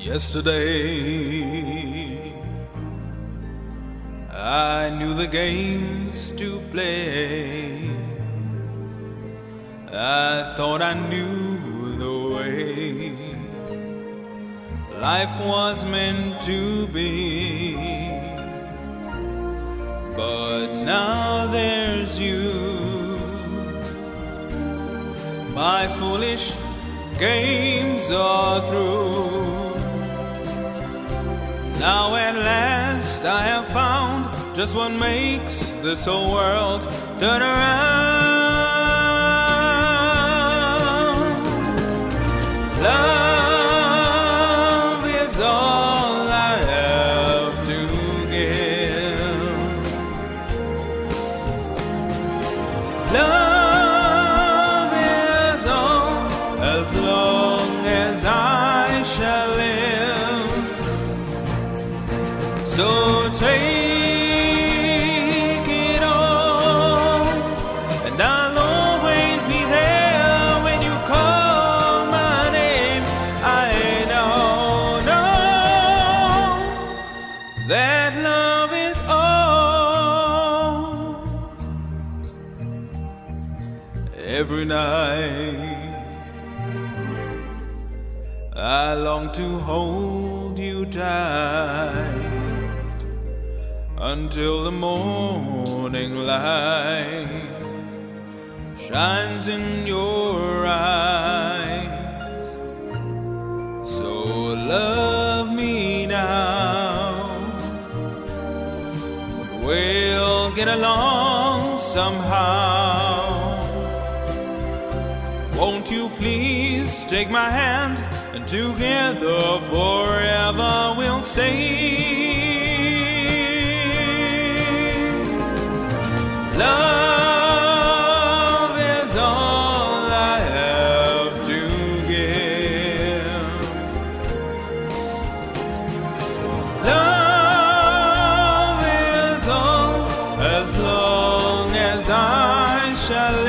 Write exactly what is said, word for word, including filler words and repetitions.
Yesterday, I knew the games to play. I thought I knew the way life was meant to be. But now there's you. My foolish games are through. Now at last I have found just what makes this whole world turn around. Love is all I have to give. Love is all as long as I shall live. So take it all, and I'll always be there when you call my name. I know, know that love is all. Every night I long to hold you tight until the morning light shines in your eyes. So love me now, we'll get along somehow. Won't you please take my hand, and together forever we'll stay. Love is all I have to give. Love is all as long as I shall